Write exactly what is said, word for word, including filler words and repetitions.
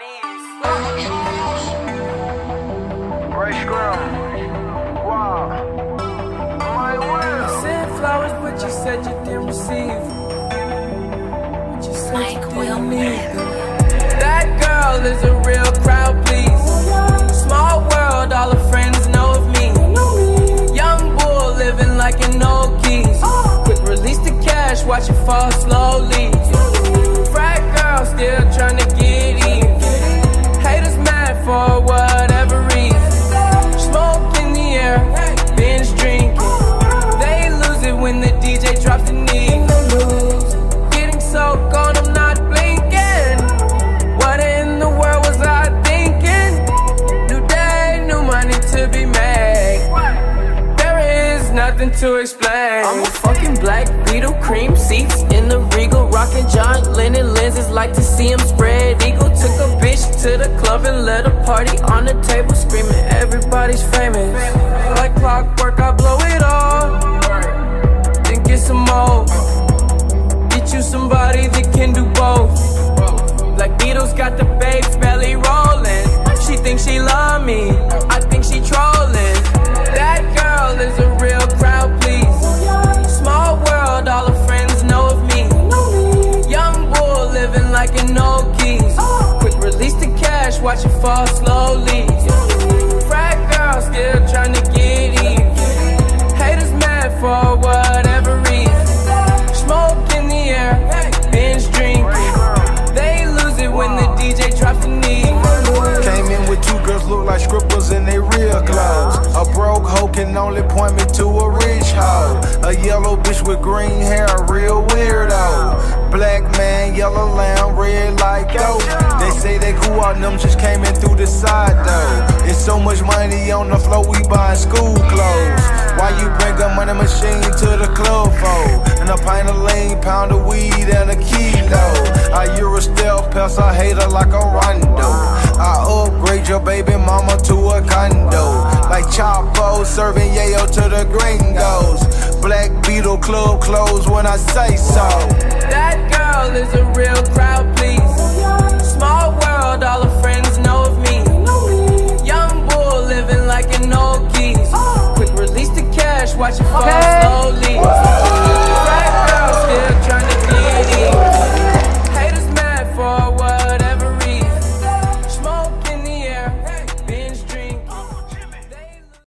Ray Scrum. Wow. My will. I sent flowers, but you said you didn't receive. But you said you didn't need them. That girl is a real crowd, please. Small world, all her friends know of me. Young bull living like an old geese. Quick release the cash, watch it fall slowly. Frat girl still trying to get even. Haters mad for whatever reason. Smoke in the air, binge drinking. They lose it when the D J drops the knee. Getting so gone, I'm not blinking. What in the world was I thinking? New day, new money to be made. There is nothing to explain. I'm a fucking black Beetle, cream seats in the Regal, rocking John Lennon lenses, like to see him spread eagle. Took a bitch to the club and let a party on the table, screaming everybody's famous. Like clockwork, I blow it all, then get some more. Get you somebody that can do both. Like Beatles got the babes belly rolling. She thinks she love me, I think she trolling. That girl is a real crowd, please. Small world, all her friends know of me. Young bull living like an old geese. Quick release the cash, watch it fall slowly. Frat girl still trying to get even. Haters mad for whatever reason. Smoke in the air, binge drinking. They lose it when the D J drops the knee. Came in with two girls look like scribbles in they real clothes. A broke hoe can only point me to a rich hoe. A yellow bitch with green hair, a real weirdo. Black man, yellow lamb, red like goat. They say they grew out, them just came in through the side though. It's so much money on the floor, we buying school clothes. Why you bring a money machine to the club for? And a pint of lean, pound of weed, and a kilo. I Euro stealth pass, I hate her like a rondo. I upgrade your baby mama to a condo. Like Chapo serving yayo to the gringos. Black Beetle club closed when I say so. That girl is a real crowd, please. Small world, all her friends